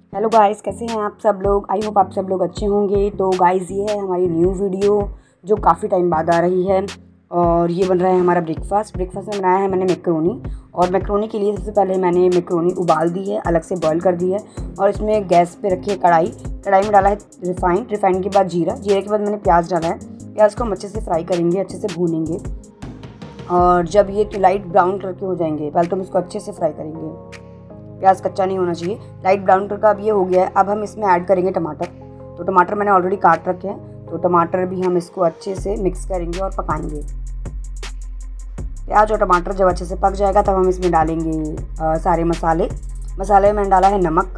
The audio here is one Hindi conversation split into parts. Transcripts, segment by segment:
हेलो गाइस, कैसे हैं आप सब लोग। आई होप आप सब लोग अच्छे होंगे। तो गाइस, ये है हमारी न्यू वीडियो जो काफ़ी टाइम बाद आ रही है और ये बन रहा है हमारा ब्रेकफास्ट में बनाया है मैंने मैक्रोनी। और मैक्रोनी के लिए सबसे पहले मैंने मैक्रोनी उबाल दी है, अलग से बॉईल कर दी है और इसमें गैस पे रखी है कढ़ाई में डाला है रिफाइंड के बाद जीरे के बाद मैंने प्याज डाला है। प्याज को हम अच्छे से फ्राई करेंगे, अच्छे से भूनेंगे और जब ये लाइट ब्राउन कलर के हो जाएंगे, पहले तो हम इसको अच्छे से फ्राई करेंगे। प्याज कच्चा नहीं होना चाहिए। लाइट ब्राउन कलर का अब ये हो गया है। अब हम इसमें ऐड करेंगे टमाटर। तो टमाटर मैंने ऑलरेडी काट रखे हैं, तो टमाटर भी हम इसको अच्छे से मिक्स करेंगे और पकाएंगे। प्याज और टमाटर जब अच्छे से पक जाएगा तब हम इसमें डालेंगे सारे मसाले में मैंने डाला है नमक,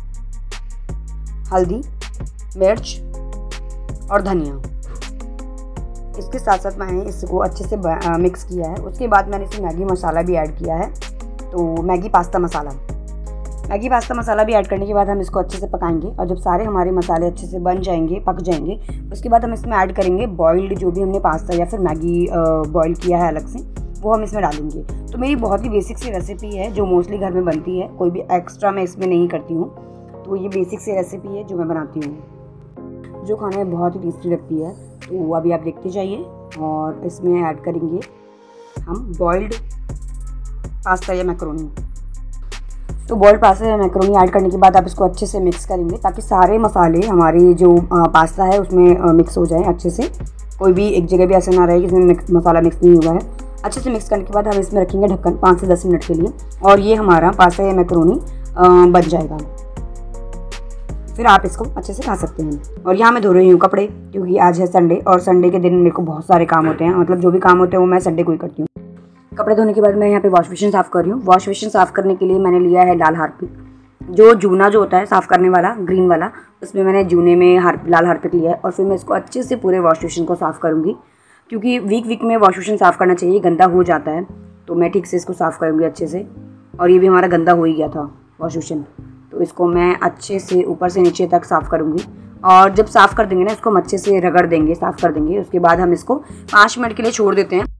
हल्दी, मिर्च और धनिया। इसके साथ साथ मैंने इसको अच्छे से मिक्स किया है। उसके बाद मैंने इसमें मैगी मसाला भी ऐड किया है, तो मैगी पास्ता मसाला भी ऐड करने के बाद हम इसको अच्छे से पकाएंगे। और जब सारे हमारे मसाले अच्छे से बन जाएंगे, पक जाएंगे, उसके बाद हम इसमें ऐड करेंगे बॉइल्ड जो भी हमने पास्ता या फिर मैगी बॉईल किया है अलग से, वो हम इसमें डालेंगे। तो मेरी बहुत ही बेसिक सी रेसिपी है जो मोस्टली घर में बनती है, कोई भी एक्स्ट्रा मैं इसमें नहीं करती हूँ। तो ये बेसिक सी रेसिपी है जो मैं बनाती हूँ, जो खाने में बहुत ही टेस्टी लगती है। तो अभी आप देखते जाइए और इसमें ऐड करेंगे हम बॉइल्ड पास्ता या मैक्रोनी। तो बॉइल्ड पास्ता या मैक्रोनी ऐड करने के बाद आप इसको अच्छे से मिक्स करेंगे ताकि सारे मसाले हमारे जो पास्ता है उसमें मिक्स हो जाए अच्छे से। कोई भी एक जगह भी ऐसा ना रहे कि इसमें मसाला मिक्स नहीं हुआ है। अच्छे से मिक्स करने के बाद हम इसमें रखेंगे ढक्कन 5 से 10 मिनट के लिए और ये हमारा पास्ता या मैक्रोनी बन जाएगा। फिर आप इसको अच्छे से खा सकते हैं। और यहाँ मैं धो रही हूँ कपड़े, क्योंकि आज है संडे और संडे के दिन मेरे को बहुत सारे काम होते हैं। मतलब जो भी काम होते हैं वो मैं संडे को ही करती हूँ। कपड़े धोने के बाद मैं यहाँ पे वॉश बेसिन साफ़ कर रही हूँ। वॉश बेसिन साफ़ करने के लिए मैंने लिया है लाल हार्पिक, जो जूना जो होता है साफ़ करने वाला ग्रीन वाला, उसमें मैंने जूने में लाल हार्पिक लिया है। और फिर मैं इसको अच्छे से पूरे वॉश बेसिन को साफ़ करूँगी, क्योंकि वीक में वॉश बेसिन साफ़ करना चाहिए, गंदा हो जाता है। तो मैं ठीक से इसको साफ़ करूँगी अच्छे से। और ये भी हमारा गंदा हो ही गया था वॉश बेसिन, तो इसको मैं अच्छे से ऊपर से नीचे तक साफ़ करूँगी। और जब साफ़ कर देंगे ना, इसको हम अच्छे से रगड़ देंगे, साफ़ कर देंगे। उसके बाद हम इसको 5 मिनट के लिए छोड़ देते हैं।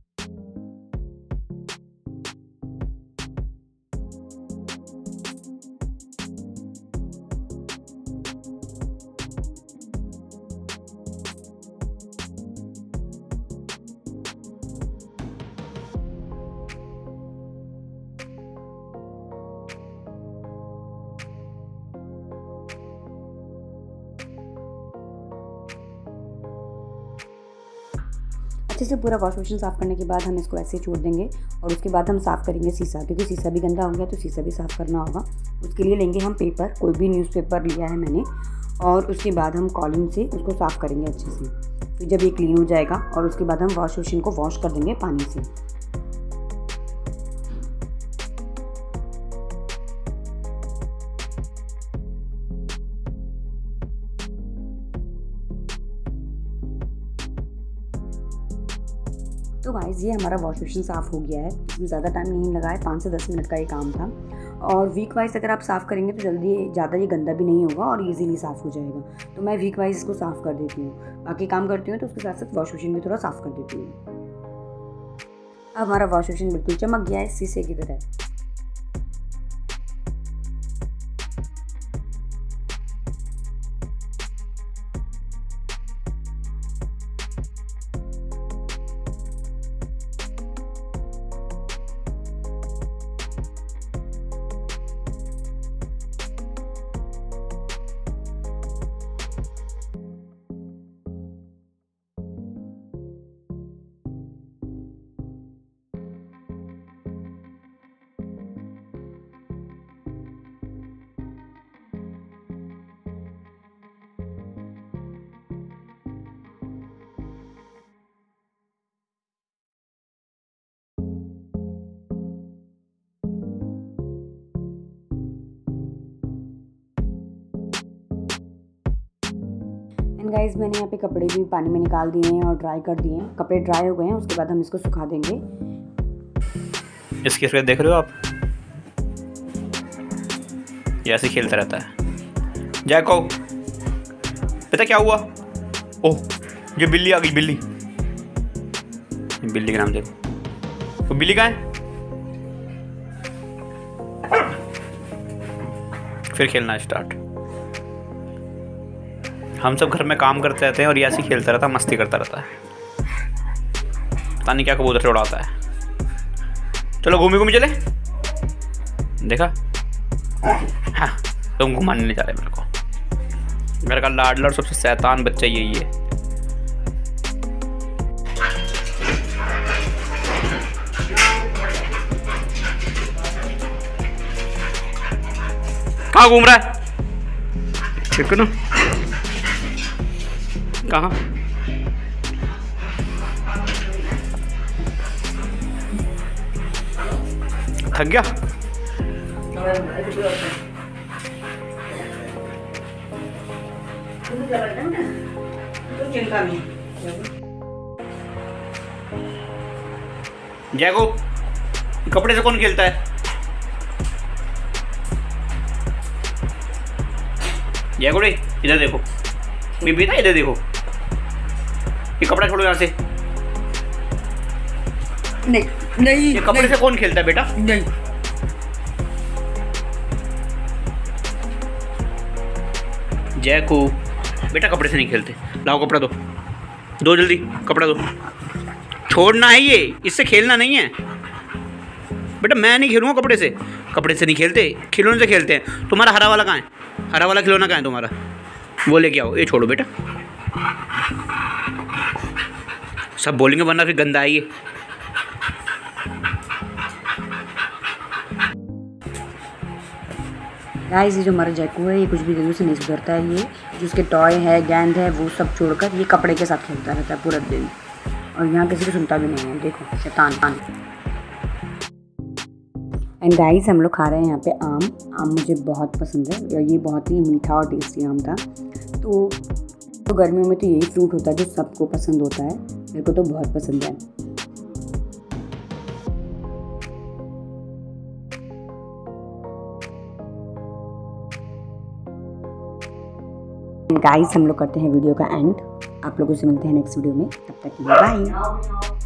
अच्छे से पूरा वॉश बेसिन साफ़ करने के बाद हम इसको ऐसे ही छोड़ देंगे। और उसके बाद हम साफ़ करेंगे शीशा, क्योंकि शीशा भी गंदा हो गया तो शीशा भी साफ़ करना होगा। उसके लिए लेंगे हम पेपर, कोई भी न्यूज़पेपर लिया है मैंने, और उसके बाद हम कॉलिन से उसको साफ़ करेंगे अच्छे से। फिर जब ये क्लीन हो जाएगा और उसके बाद हम वॉश बेसिन को वॉश कर देंगे पानी से। तो गाइज़, ये हमारा वॉश बेसिन साफ़ हो गया है। इसमें ज़्यादा टाइम नहीं लगा है, 5 से 10 मिनट का ये काम था। और वीक वाइज अगर आप साफ़ करेंगे तो ज़्यादा ये गंदा भी नहीं होगा और इजीली साफ़ हो जाएगा। तो मैं वीक वाइज इसको साफ़ कर देती हूँ, बाकी काम करती हूँ तो उसके साथ साथ वॉश बेसिन भी थोड़ा साफ़ कर देती हूँ। अब हमारा वॉश बेसिन बिल्कुल चमक गया है शीशे की तरह। एंड गाइज, मैंने यहाँ पे कपड़े भी पानी में निकाल दिए हैं और ड्राई कर दिए हैं। कपड़े ड्राई हो गए हैं, उसके बाद हम इसको सुखा देंगे। इसकी स्प्रे देख रहे हो आप, ये ऐसे खेलता रहता है। जैको, पता क्या हुआ? ओह, ये बिल्ली आ गई। बिल्ली के नाम देखो, वो बिल्ली कहाँ है? फिर खेलना स्टार्ट। हम सब घर में काम करते रहते हैं और ये ऐसे खेलता रहता है, मस्ती करता रहता है, पता नहीं क्या कबूतर से उड़ाता है। चलो घूमी घूमी चले, देखा हाँ तुम घुमाने नहीं जा रहे मेरे को। मेरे का लाडला और सबसे शैतान बच्चा यही है। कहाँ घूम रहा है? ठीक है ना, कहाँ? थक गया? जैको, कपड़े से कौन खेलता है? जैको रे इधर देखो, बीबी ना इधर देखो, ये कपड़ा छोड़ो यहाँ से। नहीं नहीं, ये कपड़े से कौन खेलता है बेटा? नहीं। जैको बेटा कपड़े से नहीं खेलते, लाओ कपड़ा दो, दो जल्दी कपड़ा दो। छोड़ना है ये, इससे खेलना नहीं है बेटा। मैं नहीं खेलूँगा कपड़े से, कपड़े से नहीं खेलते, खिलौने से खेलते हैं। तुम्हारा हरा वाला कहाँ है? हरा वाला खिलौना कहाँ है तुम्हारा? वो लेके आओ, ये छोड़ो बेटा। सब बोलेंगे वरना फिर गंदा है ये। गाइस ये जो हमारा जैकू है ये कुछ भी जल्दी से नहीं सुधरता है। ये जो उसके टॉय है, गेंद है, वो सब छोड़कर ये कपड़े के साथ खेलता रहता है पूरा दिन, और यहाँ किसी को सुनता भी नहीं है। देखो शैतान। एंड गाइस हम लोग खा रहे हैं यहाँ पे आम मुझे बहुत पसंद है और ये बहुत ही मीठा और टेस्टी आम था। तो गर्मियों में तो यही फ्रूट होता है जो सबको पसंद होता है, मेरे को तो बहुत पसंद है। गाइस हम लोग करते हैं वीडियो का एंड। आप लोगों से मिलते हैं नेक्स्ट वीडियो में, तब तक के लिए बाय।